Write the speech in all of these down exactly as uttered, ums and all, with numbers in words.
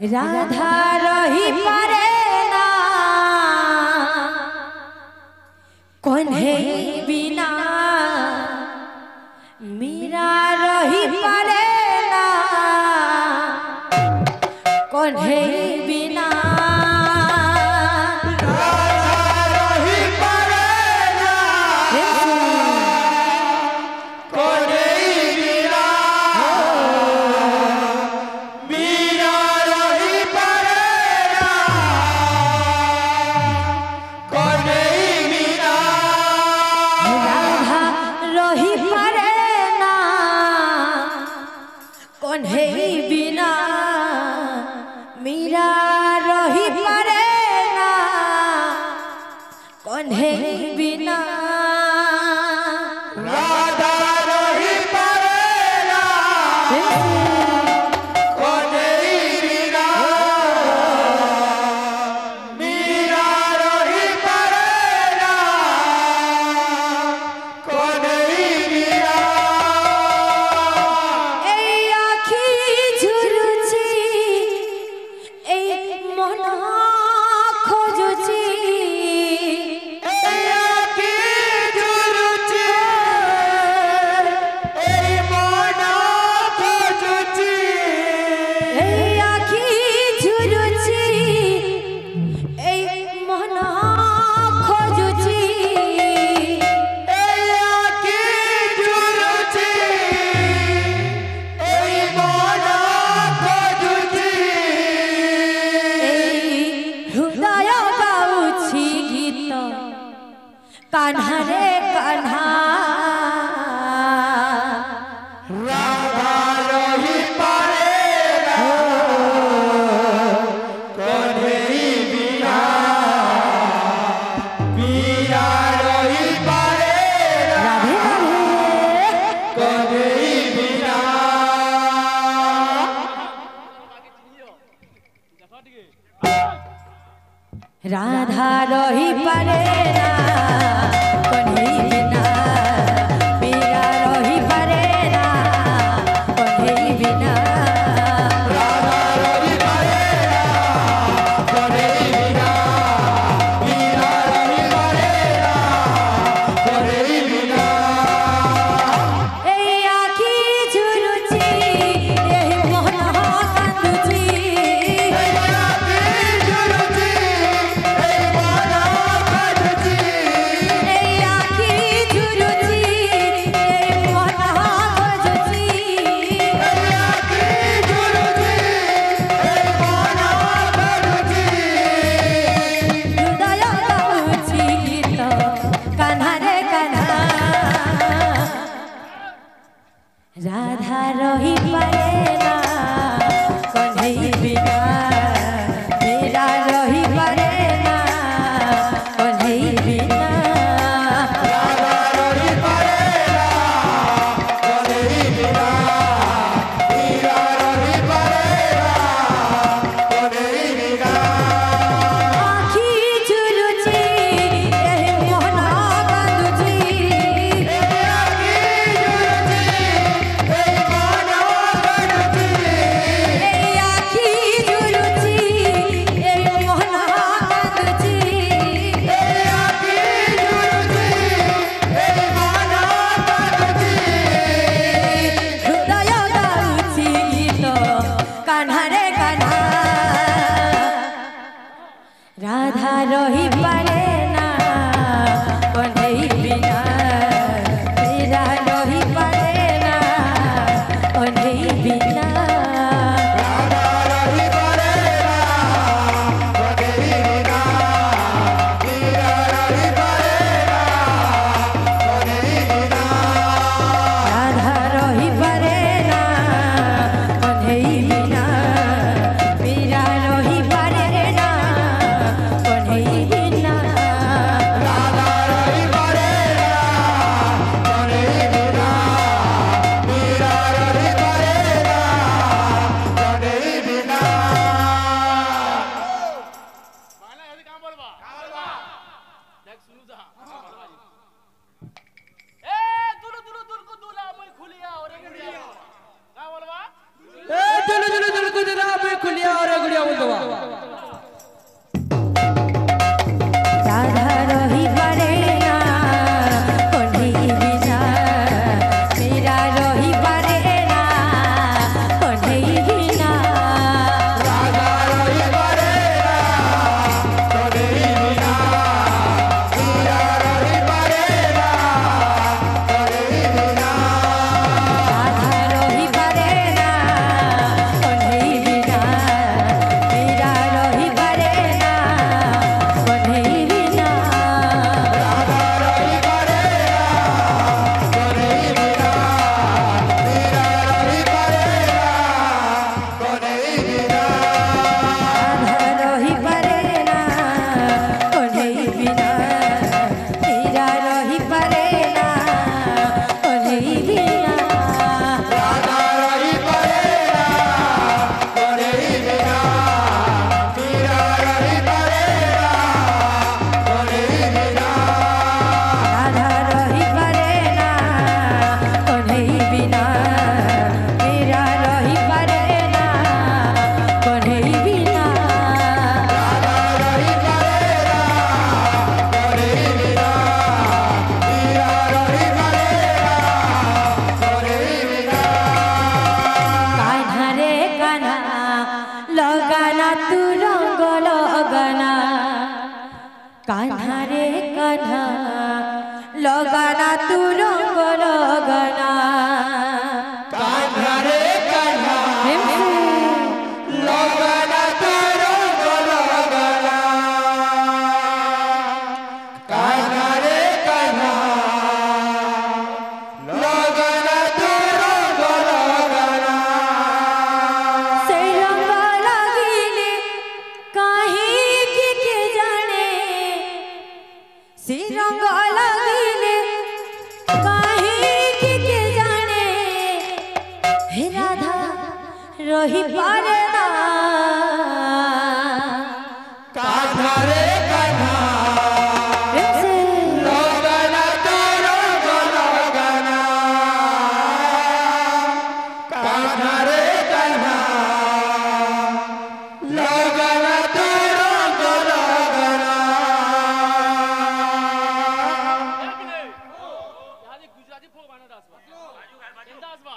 राधा रही पारे ना कन्हे बिना मीरा रही पारे ना कन्हे बिना बिना मीरा रही पारे ना कन्हे बिना राधा रही पारे ना कन्हे बिना मीरा रही पारे ना कन्हे बिना कान्हा रे कान्हा राधा रही पारे ना कन्हे बिना मीरा रही पारे ना कन्हे बिना राधा रही पारे ना कन्हे बिना मीरा रही पारे ना कन्हे बिना राधा रही पारे ना कन्हे बिना मीरा रही पारे ना कन्हे बिना ए आखी झुरुची ए मन कांदुची ए आखी झुरुची ए मन कांदुची लगाना तू रंग लगाना कान्हा रे कान्हा लगाना तू रंग लगाना कान्हा रे कान्हा लगाना तू रंग लगाना कान्हा रे कान्हा लगाना तू रंग लगाना से रंग लगिले काहे के के जाने से रंग लगिले काहे के के जाने हे राधा रही पारे ना कान्हा रे कान्हा लगाना तू रंग लगाना कान्हा रे कान्हा लगाना तू रंग लगाना गुजराती फोक बाना असबा केंदा असबा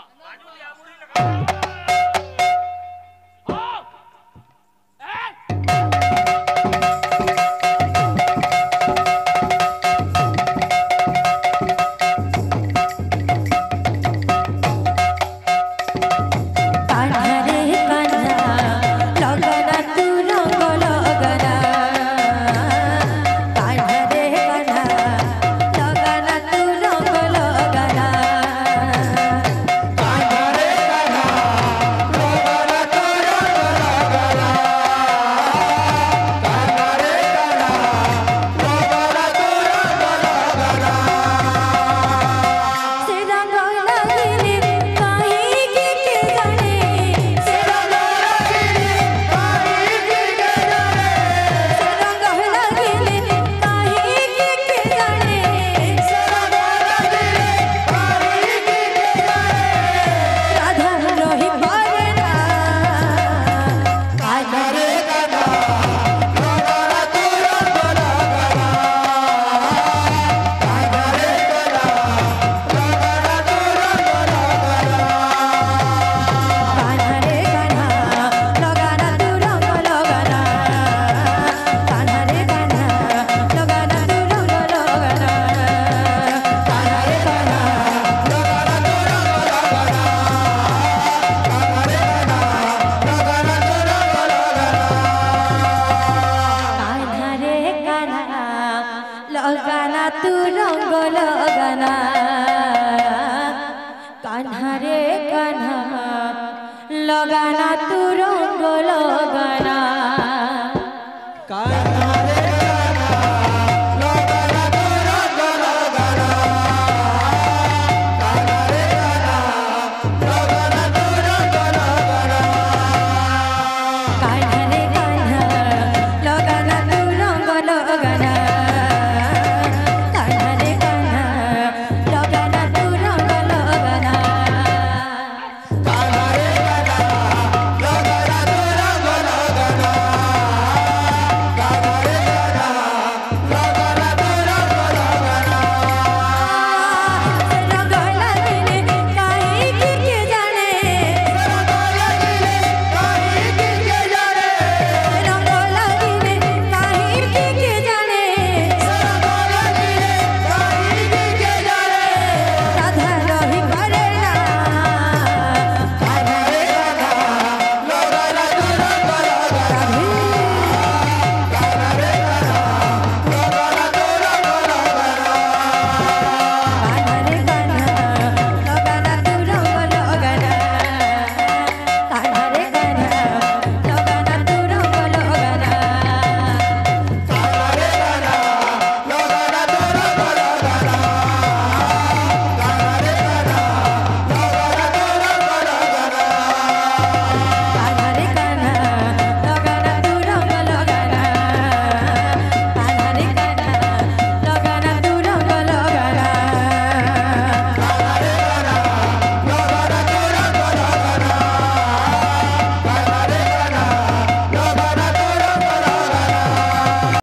कान्हा रे कान्हा लगाना तू रंग लगाना कान्हा रे कान्हा लगाना तू रंग लगाना कान्हा रे कान्हा लगाना तू रंग लगाना कान्हा रे कान्हा लगाना तू रंग लगाना से रंग लगिले काहे के के जाने से रंग लगिले काहे के के जाने से रंग लगिले काहे के के जाने सरग लगिले काहे के के जाने राधा रही पारे ना कान्हा रे कान्हा लगाना तू रंग लगाना कान्हा रे कान्हा लगाना तू रंग लगाना कान्हा रे कान्हा लगाना तू रंग लगाना कान्हा रे कान्हा लगाना तू रंग लगाना कान्हा रे कान्हा लगाना तू रंग लगाना कान्हा रे कान्हा लगाना तू रंग लगाना कान्हा रे कान्हा लगाना तू रंग लगाना कान्हा रे कान्हा लगाना तू रंग